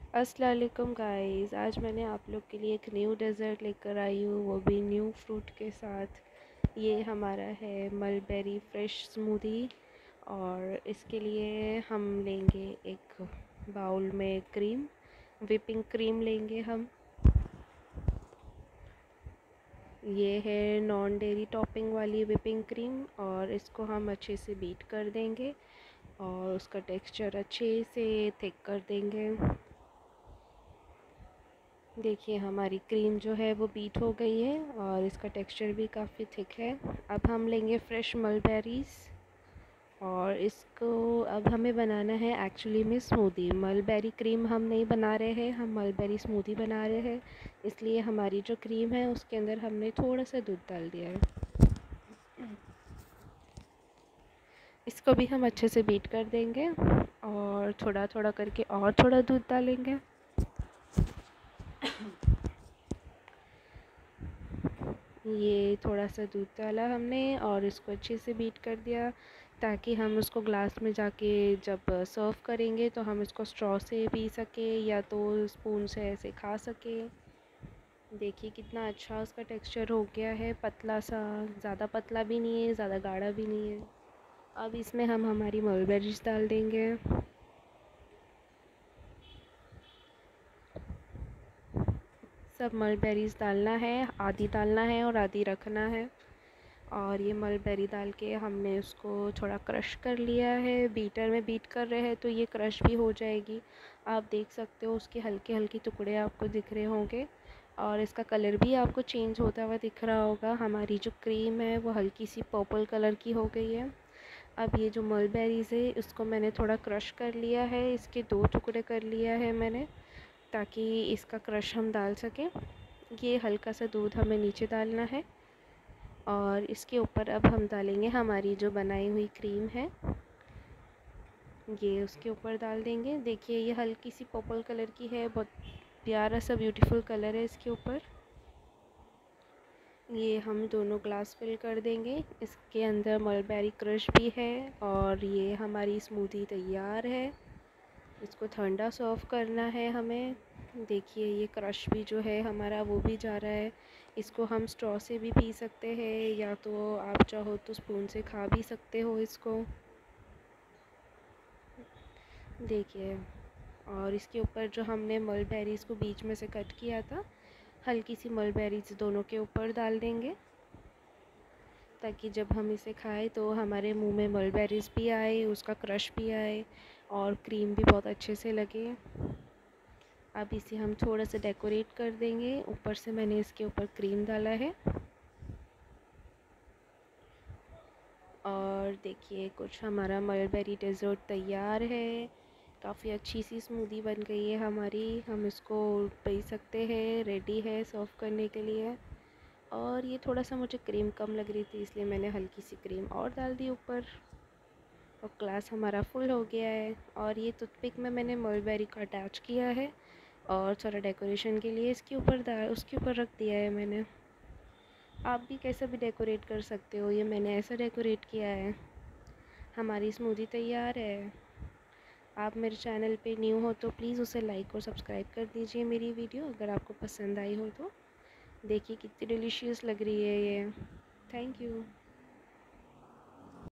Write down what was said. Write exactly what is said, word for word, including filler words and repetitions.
अस्सलाम वालेकुम गाइस। आज मैंने आप लोग के लिए एक न्यू डेज़र्ट लेकर आई हूँ, वो भी न्यू फ्रूट के साथ। ये हमारा है मलबेरी फ्रेश स्मूदी। और इसके लिए हम लेंगे एक बाउल में क्रीम, विपिंग क्रीम लेंगे हम। ये है नॉन डेयरी टॉपिंग वाली विपिंग क्रीम, और इसको हम अच्छे से बीट कर देंगे और उसका टेक्सचर अच्छे से थिक कर देंगे। देखिए हमारी क्रीम जो है वो बीट हो गई है और इसका टेक्सचर भी काफ़ी थिक है। अब हम लेंगे फ्रेश मलबेरीज़ और इसको अब हमें बनाना है एक्चुअली में स्मूदी। मलबेरी क्रीम हम नहीं बना रहे हैं, हम मलबेरी स्मूदी बना रहे हैं। इसलिए हमारी जो क्रीम है उसके अंदर हमने थोड़ा सा दूध डाल दिया है। इसको भी हम अच्छे से बीट कर देंगे और थोड़ा थोड़ा करके और थोड़ा दूध डालेंगे। ये थोड़ा सा दूध डाला हमने और इसको अच्छे से बीट कर दिया, ताकि हम उसको ग्लास में जाके जब सर्व करेंगे तो हम इसको स्ट्रॉ से पी सके या तो स्पून से ऐसे खा सके। देखिए कितना अच्छा उसका टेक्सचर हो गया है, पतला सा, ज़्यादा पतला भी नहीं है, ज़्यादा गाढ़ा भी नहीं है। अब इसमें हम हमारी मलबेरीज डाल देंगे। सब मलबेरीज डालना है, आधी डालना है और आधी रखना है। और ये मलबेरी डाल के हमने उसको थोड़ा क्रश कर लिया है। बीटर में बीट कर रहे हैं तो ये क्रश भी हो जाएगी। आप देख सकते हो उसके हल्के हल्के टुकड़े आपको दिख रहे होंगे और इसका कलर भी आपको चेंज होता हुआ दिख रहा होगा। हमारी जो क्रीम है वो हल्की सी पर्पल कलर की हो गई है। अब ये जो मलबेरीज़ है उसको मैंने थोड़ा क्रश कर लिया है, इसके दो टुकड़े कर लिया है मैंने, ताकि इसका क्रश हम डाल सकें। ये हल्का सा दूध हमें नीचे डालना है और इसके ऊपर अब हम डालेंगे हमारी जो बनाई हुई क्रीम है, ये उसके ऊपर डाल देंगे। देखिए ये हल्की सी पर्पल कलर की है, बहुत प्यारा सा ब्यूटीफुल कलर है इसके ऊपर। ये हम दोनों ग्लास फिल कर देंगे। इसके अंदर मलबेरी क्रश भी है और ये हमारी स्मूदी तैयार है। इसको ठंडा सर्व करना है हमें। देखिए ये क्रश भी जो है हमारा वो भी जा रहा है। इसको हम स्ट्रॉ से भी पी सकते हैं या तो आप चाहो तो स्पून से खा भी सकते हो इसको। देखिए, और इसके ऊपर जो हमने मलबेरीज़ को बीच में से कट किया था, हल्की सी मलबेरीज़ दोनों के ऊपर डाल देंगे, ताकि जब हम इसे खाएं तो हमारे मुंह में मलबेरीज़ भी आए, उसका क्रश भी आए और क्रीम भी बहुत अच्छे से लगे। अब इसे हम थोड़ा सा डेकोरेट कर देंगे। ऊपर से मैंने इसके ऊपर क्रीम डाला है और देखिए कुछ हमारा मलबेरी डेज़र्ट तैयार है। काफ़ी अच्छी सी स्मूदी बन गई है हमारी। हम इसको पी सकते हैं, रेडी है सर्व करने के लिए। और ये थोड़ा सा मुझे क्रीम कम लग रही थी, इसलिए मैंने हल्की सी क्रीम और डाल दी ऊपर और ग्लास हमारा फुल हो गया है। और ये टूथपिक में मैंने मलबेरी का अटैच किया है और थोड़ा डेकोरेशन के लिए इसके ऊपर डाल उसके ऊपर रख दिया है मैंने। आप भी कैसा भी डेकोरेट कर सकते हो, ये मैंने ऐसा डेकोरेट किया है। हमारी स्मूदी तैयार है। आप मेरे चैनल पे न्यू हो तो प्लीज़ उसे लाइक और सब्सक्राइब कर दीजिए मेरी वीडियो, अगर आपको पसंद आई हो तो। देखिए कितनी डिलीशियस लग रही है ये। Thank you.